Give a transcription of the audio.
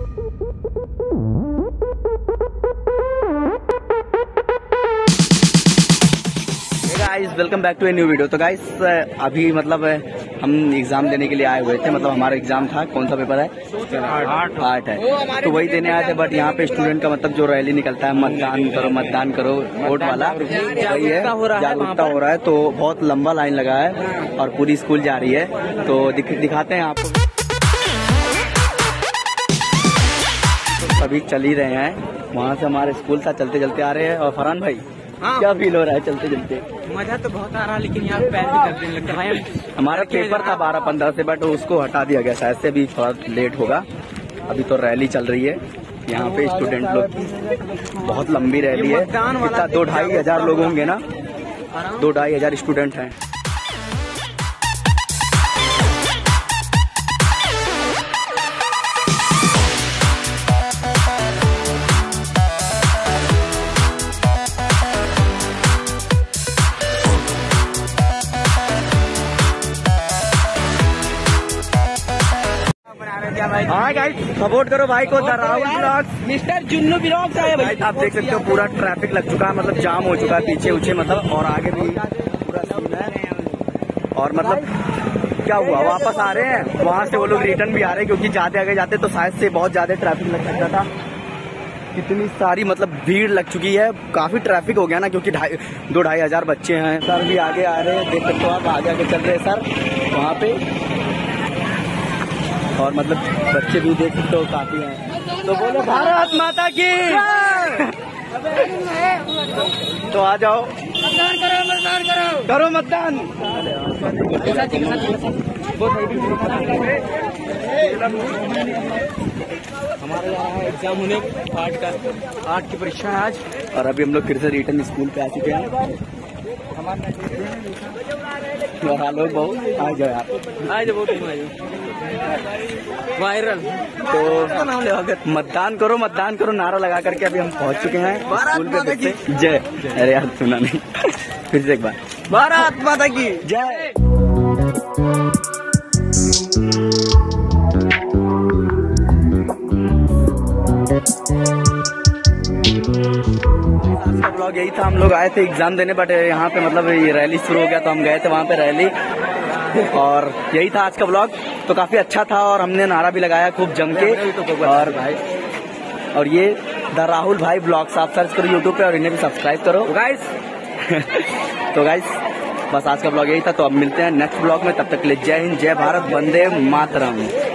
Guys welcome back to a new video. तो guys अभी मतलब हम एग्जाम देने के लिए आए हुए थे। मतलब हमारा एग्जाम था, कौन सा पेपर है? आर्ट है। तो वही देने आए थे। बट यहाँ पे स्टूडेंट का मतलब जो रैली निकलता है, मतदान करो वोट वाला, वही है, जागरूकता हो रहा है। तो बहुत लंबा लाइन लगा है और पूरी स्कूल जा रही है। तो दिखाते हैं आपको। तो अभी चल ही रहे हैं, वहाँ से हमारे स्कूल था, चलते चलते आ रहे हैं। और फरहान भाई क्या फील हो रहा है चलते चलते? मजा तो बहुत आ रहा है, लेकिन यहाँ पैर भी दर्द देने लगता है। हमारा पेपर था 12-15 से, बट उसको हटा दिया गया, शायद से भी थोड़ा लेट होगा। अभी तो रैली चल रही है यहाँ पे, स्टूडेंट लोग, बहुत लंबी रैली है। इतना 2-2.5 हजार लोग होंगे ना, 2-2.5 हजार स्टूडेंट हैं। हाँ गाइस, सपोर्ट करो भाई को, the Rahul blogs, mister Junnu blogs आए भाई। आप देख सकते हो पूरा ट्रैफिक लग चुका है, मतलब जाम हो चुका है पीछे उछे, मतलब और आगे भी पूरा सीन है। और मतलब क्या हुआ, वापस आ रहे हैं वहाँ से, वो लोग रिटर्न भी आ रहे हैं, क्योंकि जाते आगे जाते तो शायद से बहुत ज्यादा ट्रैफिक लग सकता था। कितनी सारी मतलब भीड़ लग चुकी है, काफी ट्रैफिक हो गया ना, क्योंकि 2-2.5 हजार बच्चे हैं। सर भी आगे आ रहे हैं, देख सकते हो आप, आगे आगे चल रहे हैं सर वहाँ पे। और मतलब बच्चे भी देख सकते हो काफी हैं। तो बोलो भारत माता की। तो आ जाओ, मतदान करो मतदान। हमारा यहाँ एग्जाम होने आर्ट की परीक्षा है आज, और अभी हम लोग फिर से रिटर्न स्कूल पे आ चुके हैं। लोग बहुत आ जाओ यार, आज बहुत वायरल। तो मतदान करो नारा लगा करके अभी हम पहुंच चुके हैं स्कूल पे। जय, अरे यार सुना नहीं, फिर से एक बार, भारत माता की जय। ब्लॉग यही था, हम लोग आए थे एग्जाम देने, बट यहाँ पे मतलब ये रैली शुरू हो गया तो हम गए थे वहाँ पे रैली, और यही था आज का ब्लॉग। तो काफी अच्छा था और हमने नारा भी लगाया खूब जम के। और ये द राहुल भाई ब्लॉग्स आप सर्च करो यूट्यूब पे और इन्हें भी सब्सक्राइब करो गाइस। तो गाइस बस आज का ब्लॉग यही था। तो अब मिलते हैं नेक्स्ट ब्लॉग में, तब तक के लिए जय हिंद, जय भारत, वंदे मातरम।